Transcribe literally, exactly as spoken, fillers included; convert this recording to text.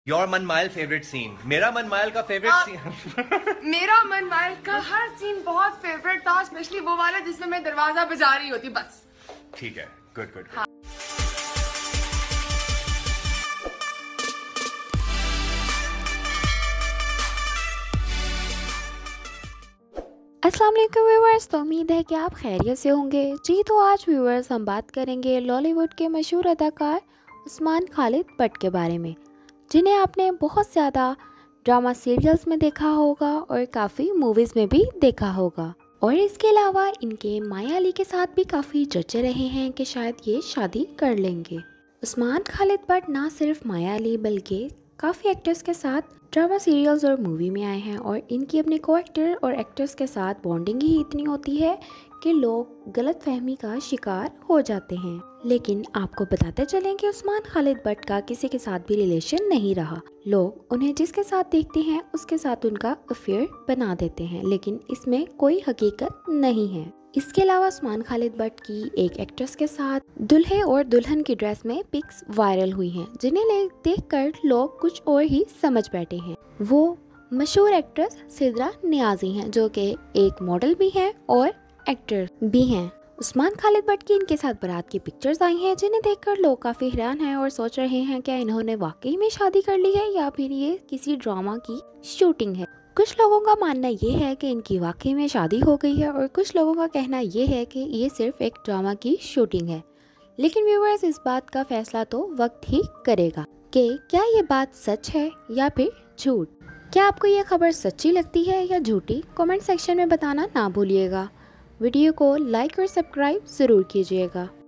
Your मनमाइल favourite scene. मेरा मनमाइल का फेवरेट सीन मेरा मनमाइल का हर सीन बहुत फेवरेट था, स्पेशली वो वाला जिसमें मैं दरवाजा बजा रही होती। बस ठीक है, गुड गुड। हाँ। अस्सलाम वालेकुम व्यूअर्स, तो उम्मीद है कि आप खैरियत से होंगे। जी तो आज व्यूअर्स हम बात करेंगे लॉलीवुड के मशहूर अदाकार उस्मान खालिद भट्ट के बारे में, जिन्हें आपने बहुत ज़्यादा ड्रामा सीरियल्स में देखा होगा और काफ़ी मूवीज़ में भी देखा होगा। और इसके अलावा इनके माया अली के साथ भी काफ़ी चर्चे रहे हैं कि शायद ये शादी कर लेंगे। उस्मान खालिद भट्ट ना सिर्फ माया अली बल्कि काफ़ी एक्टर्स के साथ ड्रामा सीरियल्स और मूवी में आए हैं और इनकी अपने को एक्टर और एक्टर्स के साथ बॉन्डिंग ही इतनी होती है कि लोग गलत फहमी का शिकार हो जाते हैं। लेकिन आपको बताते चलें कि उस्मान खालिद भट्ट का किसी के साथ भी रिलेशन नहीं रहा। लोग उन्हें जिसके साथ देखते हैं उसके साथ उनका अफेयर बना देते हैं, लेकिन इसमें कोई हकीकत नहीं है। इसके अलावा उस्मान खालिद भट्ट की एक एक्ट्रेस के साथ दुल्हे और दुल्हन की ड्रेस में पिक्स वायरल हुई हैं, जिन्हें देखकर लोग कुछ और ही समझ बैठे हैं। वो मशहूर एक्ट्रेस सिद्रा नियाज़ी हैं, जो कि एक मॉडल भी हैं और एक्टर भी हैं। उस्मान खालिद भट्ट की इनके साथ बारात की पिक्चर्स आई हैं, जिन्हें देखकर लोग काफ़ी हैरान हैं और सोच रहे हैं क्या इन्होंने वाकई में शादी कर ली है या फिर ये किसी ड्रामा की शूटिंग है। कुछ लोगों का मानना ये है कि इनकी वाकई में शादी हो गई है और कुछ लोगों का कहना ये है कि ये सिर्फ एक ड्रामा की शूटिंग है। लेकिन व्यूअर्स, इस बात का फैसला तो वक्त ही करेगा कि क्या ये बात सच है या फिर झूठ। क्या आपको ये खबर सच्ची लगती है या झूठी? कमेंट सेक्शन में बताना ना भूलिएगा। वीडियो को लाइक और सब्सक्राइब ज़रूर कीजिएगा।